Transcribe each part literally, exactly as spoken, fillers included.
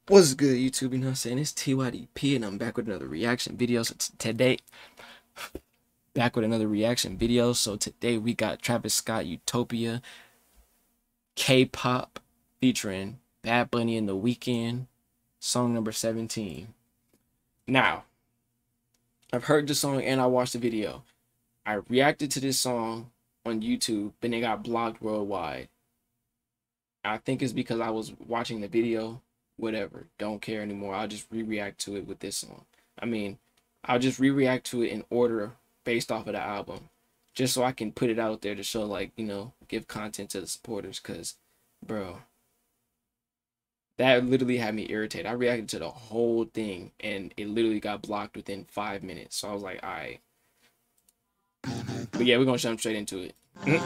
What's good, YouTube? You know what I'm saying? It's T Y D P and I'm back with another reaction video. So today, back with another reaction video. So today we got Travis Scott, Utopia, K-pop featuring Bad Bunny and The Weeknd, song number seventeen. Now, I've heard the song and I watched the video. I reacted to this song on YouTube, but it got blocked worldwide. I think it's because I was watching the video. Whatever, don't care anymore. I'll just re-react to it with this song. I mean, I'll just re-react to it in order based off of the album, just so I can put it out there to show, like, you know, give content to the supporters. Cause, bro, that literally had me irritated. I reacted to the whole thing and it literally got blocked within five minutes. So I was like, all right. But yeah, we're gonna jump straight into it.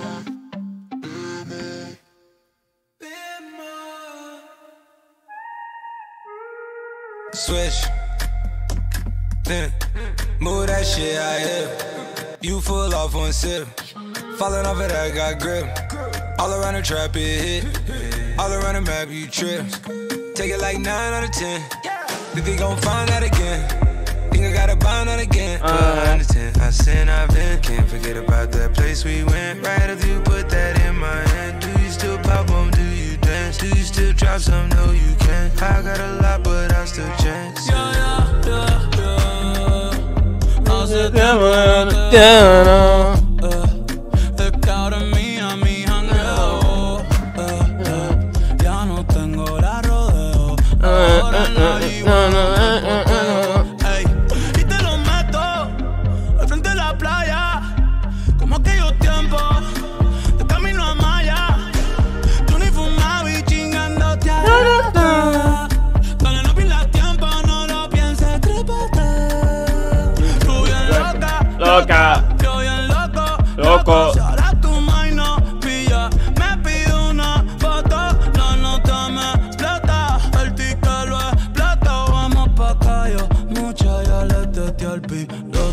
Switch, then move that shit out here. You full off one sip, falling off it, I got grip. All around the trap it hit, all around the map you trip. Take it like nine out of ten. Think they gon' find that again? Think I gotta bind that again? Uh, nine to ten, I sin, I've been. Can't forget about that place we went. Right after you put that in my hand. Do you still pop on? Do you dance? Do you still drop some? No, you can't. I got a lot, but I still chance. Yeah, yeah, yeah, yeah. Hace tiempo down. Cerca de mí, a mi jangueo. Ya no tengo la rodeo. Ahora nadie va. Ey, y te lo meto al frente de la playa, como aquellos tiempos de camino a Maya. Tú ni fumabas y chingándote a la. Dale, no pierdas tiempo, no lo pienses, trépate. Tú bien loca, Loca, yo bien loco, loco. Si ahora tu mind no pilla, me pide una foto, la nota me explota, el ticket lo explota. Vamos pa' callo, mucha ya le testé al piloto.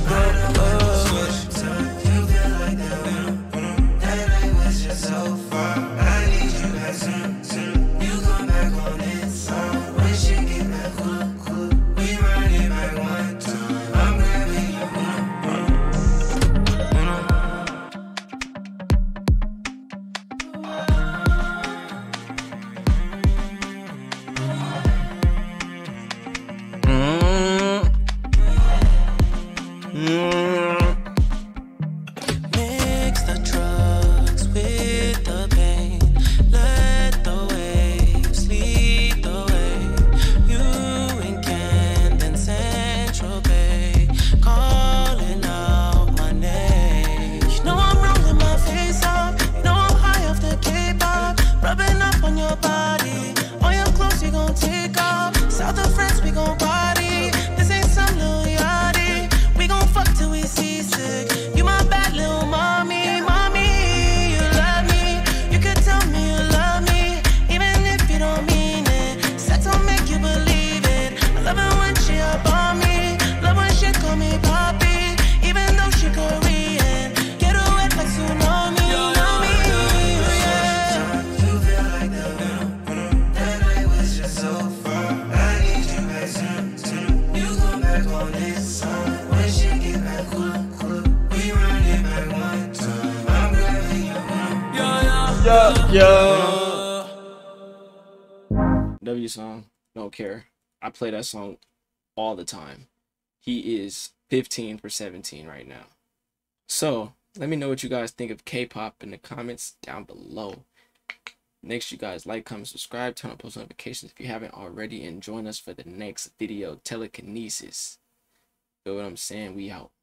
Mix the drugs with the pain. Let the waves lead the way. You and Camden Central Bay, calling out my name. You know I'm rolling my face up. You know I'm high off the K-pop. Rubbing up on your body. All your clothes you gon' take off. South of France we gon' party. This ain't some little yachty. We gon' fuck till we seasick. You my bad little mommy, mommy, you love me. You could tell me you love me, even if you don't mean it. Sex will make you believe it. I love it when she up on me. Love when she call me papi, even though she Korean. Get her wet like tsunami, know me, yeah. You feel like the venom. That night was just so far. I need you back soon, soon. You come back on this song. When she get back cool, cool. We run it back one time. I'm grabbing your arm. Yeah, yeah, Yo, yo. W song, don't care. I play that song all the time. He is fifteen for seventeen right now. So let me know what you guys think of K-pop in the comments down below. Make sure you guys like, comment, subscribe, turn on post notifications if you haven't already, and join us for the next video, Telekinesis. Feel what I'm saying? We out.